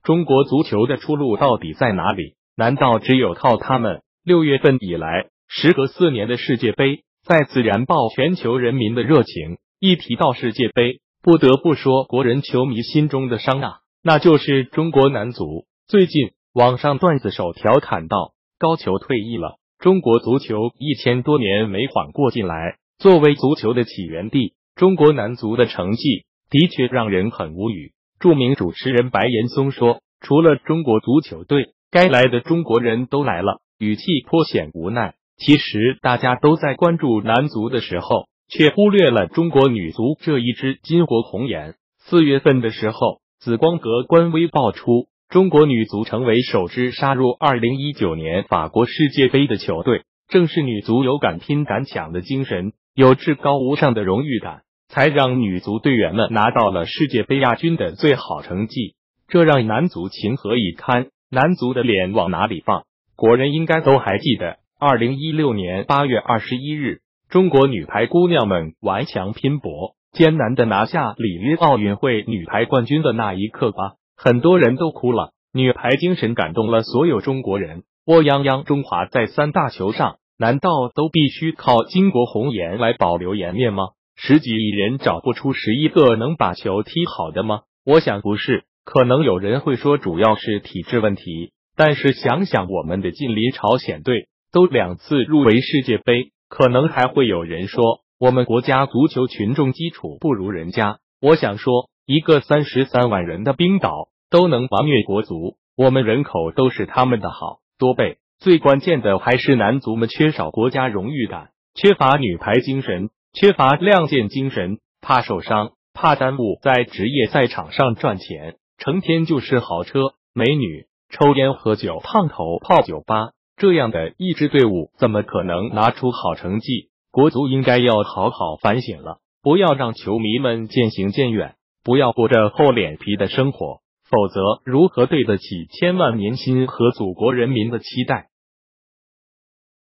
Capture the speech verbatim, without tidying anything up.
中国足球的出路到底在哪里？难道只有靠他们？六月份以来，时隔四年的世界杯再次燃爆全球人民的热情。一提到世界杯，不得不说国人球迷心中的伤啊，那就是中国男足。最近网上段子手调侃道，高俅退役了，中国足球一千多年没缓过劲来。作为足球的起源地，中国男足的成绩的确让人很无语。著名主持人白岩松说，除了中国足球队，该来的中国人都来了，语气颇显无奈。其实大家都在关注男足的时候，却忽略了中国女足这一支巾帼红颜。四月份的时候，紫光阁官微爆出，中国女足成为首支杀入二零一九年法国世界杯的球队。正是女足有敢拼敢抢的精神，有至高无上的荣誉感，才让女足队员们拿到了世界杯亚军的最好成绩。这让男足情何以堪？男足的脸往哪里放？国人应该都还记得二零一六年八月二十一日，中国女排姑娘们顽强拼搏，艰难的拿下里约奥运会女排冠军的那一刻吧，很多人都哭了。女排精神感动了所有中国人。窝泱泱中华在三大球上，难道都必须靠巾帼红颜来保留颜面吗？十几亿人找不出十一个能把球踢好的吗？我想不是。可能有人会说主要是体制问题，但是想想我们的近邻朝鲜队都两次入围世界杯，可能还会有人说我们国家足球群众基础不如人家。我想说，一个三十三万人的冰岛都能完虐国足，我们人口都是他们的好多倍。最关键的还是男足们缺少国家荣誉感，缺乏女排精神，缺乏亮剑精神，怕受伤，怕耽误在职业赛场上赚钱，成天就是豪车、美女、抽烟喝酒、烫头、泡酒吧，这样的一支队伍怎么可能拿出好成绩？国足应该要好好反省了，不要让球迷们渐行渐远，不要过着厚脸皮的生活，否则如何对得起千万年薪和祖国人民的期待？